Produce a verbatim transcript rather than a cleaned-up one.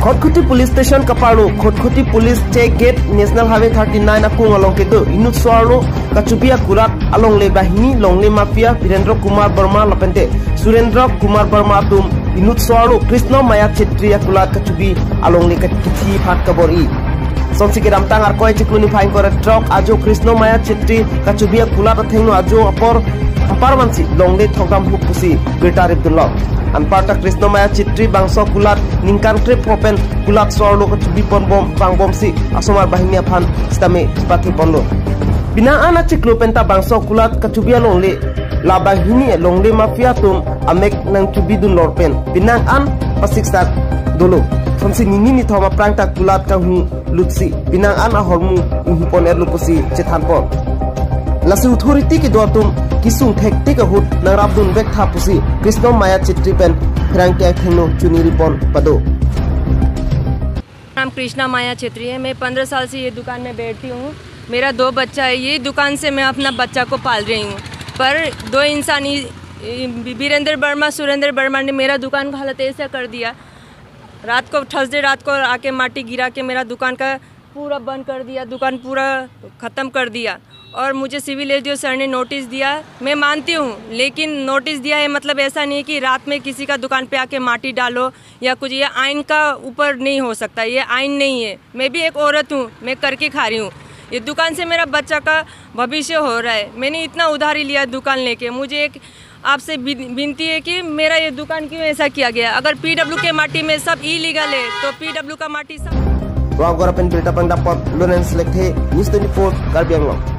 खोटखुटी police station कपाड़ो Khotkhuti police check gate national highway thirty nine अकुंग along के तो इनुत स्वारो कचुबिया कुरात अलोंग ले बाहिनी लोंगले माफिया वीरेंद्र कुमार वर्मा लपेंटे सुरेंद्र कुमार वर्मा तुम इनुत स्वारो कृष्ण माया क्षेत्रीय कुलात कचुबी अलोंग ले किथी फाट कबोरी संसी के रामतांग आर कोई चिकलुनी फाइन करे ट्रक आजो कृष्ण माया क्षेत्री कचुबिया कुलात थेंगनो आजो अपर अपर मानसी लोंगले थोगाम हुकुसी बिरटार अब्दुल्ला अनपार्टा कृष्ण माया चित्री बांसो कुलात निंकान ट्रिप ओपन कुलात स्वारो कचुबी पनबम बांगबमसी असमार बाहिनी फान स्टामे स्पाथि पनलो बिना आना चिकलो पेंटा बांसो कुलात कचुबिया लोंगले ला बाहिनी लोंगले माफिया तुम अमेक नंग चुबी दुन लorpen बिना आन pasiksat dulu संसी निनी नि थमा प्रांगता कुलात काहु लुत्सी बिना आना हरमु उहुपन एरलुपुसी चेथानपन लासु अथॉरिटी के द्वारा तुम किसुं थेक्टे का हुट नंगराबदुन बेक थापुसी कृष्ण माया चित्री पेन फ्रांके थेनो चुनी रिपन पदो। नाम कृष्णा माया छेत्री है। मैं पंद्रह साल से ये दुकान में बैठती हूँ। मेरा दो बच्चा है। ये दुकान से मैं अपना बच्चा को पाल रही हूँ, पर दो इंसानी वीरेंद्र वर्मा सुरेंद्र वर्मा ने मेरा दुकान का हालत ऐसा कर दिया। रात को थर्सडे रात को आके माटी गिरा के मेरा दुकान का पूरा बंद कर दिया, दुकान पूरा ख़त्म कर दिया। और मुझे सिविल एसडीओ सर ने नोटिस दिया। मैं मानती हूँ, लेकिन नोटिस दिया है मतलब ऐसा नहीं है कि रात में किसी का दुकान पे आके माटी डालो या कुछ। ये आइन का ऊपर नहीं हो सकता, ये आइन नहीं है। मैं भी एक औरत हूँ, मैं करके खा रही हूँ। ये दुकान से मेरा बच्चा का भविष्य हो रहा है। मैंने इतना उधारी लिया दुकान लेके। मुझे एक आपसे विनती है कि मेरा ये दुकान क्यों ऐसा किया गया। अगर पीडब्ल्यू के माटी में सब इलीगल है तो पीडब्ल्यू का माटी सब Ruang Gorapen Berita Pendapat Lawrence Lekhe News twenty four Karbiang Long